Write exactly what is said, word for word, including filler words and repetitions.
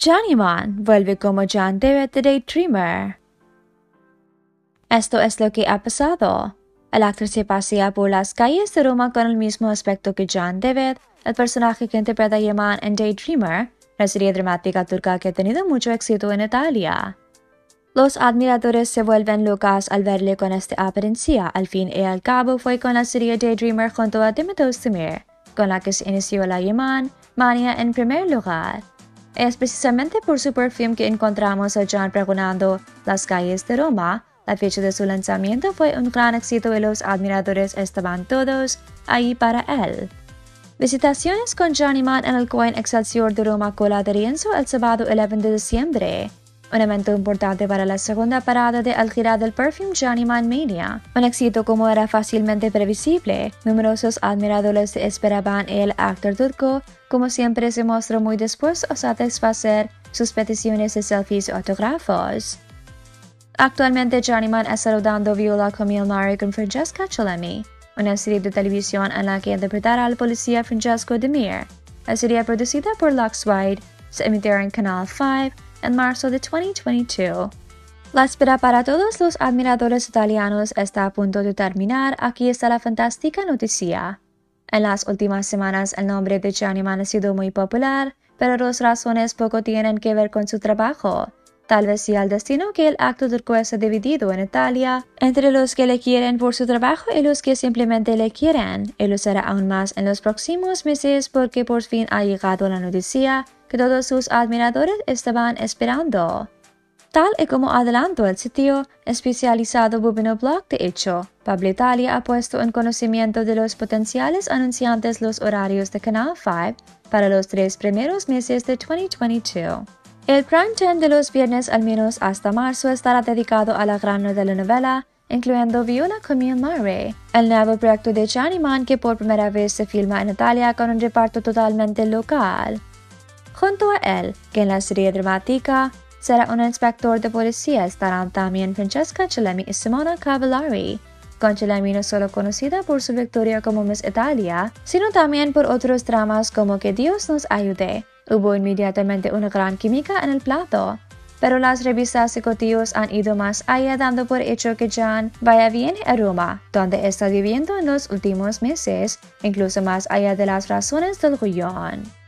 Johnny Man vuelve como John David the Daydreamer. Esto es lo que ha pasado. El actor se pasea por las calles de Roma con el mismo aspecto que John David, el personaje que interpreta Yaman en Daydreamer, la serie dramática turca que ha tenido mucho éxito en Italia. Los admiradores se vuelven locos al verle con esta apariencia. Al fin y al cabo fue con la serie Daydreamer junto a Demet Özdemir, con la que se inició la Yaman mania en primer lugar. Es precisamente por su perfume que encontramos a John pregonando las calles de Roma. La fecha de su lanzamiento fue un gran éxito y los admiradores estaban todos ahí para él. Visitaciones con Johnny Man en el Coin Excelsior de Roma coladeríense el sábado once de diciembre. Un evento importante para la segunda parada de al gira del Perfume Johnny Man Mania. Un éxito como era fácilmente previsible. Numerosos admiradores esperaban y el actor turco, como siempre, se mostró muy dispuesto a satisfacer sus peticiones de selfies y autógrafos. Actualmente Johnny Man está rodando Viola Camille Mari con Francesca Chillemi, una serie de televisión en la que interpretará al policía Francesco Demir. La serie producida por Lux Wide se emitirá en Canal cinco en marzo de dos mil veintidós. La espera para todos los admiradores italianos está a punto de terminar. Aquí está la fantástica noticia. En las últimas semanas el nombre de Johnny Man ha sido muy popular, pero dos razones poco tienen que ver con su trabajo. Tal vez sea el destino que el actor turco está dividido en Italia entre los que le quieren por su trabajo y los que simplemente le quieren, y lo será aún más en los próximos meses porque por fin ha llegado la noticia que todos sus admiradores estaban esperando. Tal y como adelantó el sitio especializado Bubino Blog, de hecho, Pablo Italia ha puesto en conocimiento de los potenciales anunciantes los horarios de Canal cinco para los tres primeros meses de dos mil veintidós. El prime time de los viernes al menos hasta marzo estará dedicado a la gran telenovela, incluyendo Viola Camille Mari, el nuevo proyecto de Johnny Man que por primera vez se filma en Italia con un reparto totalmente local. Junto a él, que en la serie dramática será un inspector de policía, estarán también Francesca Chillemi y Simona Cavallari, con Chillemi no solo conocida por su victoria como Miss Italia, sino también por otros dramas como Que Dios nos ayude. Hubo inmediatamente una gran química en el plato, pero las revistas y cotillos han ido más allá dando por hecho que John vaya bien a Roma, donde está viviendo en los últimos meses, incluso más allá de las razones del guión.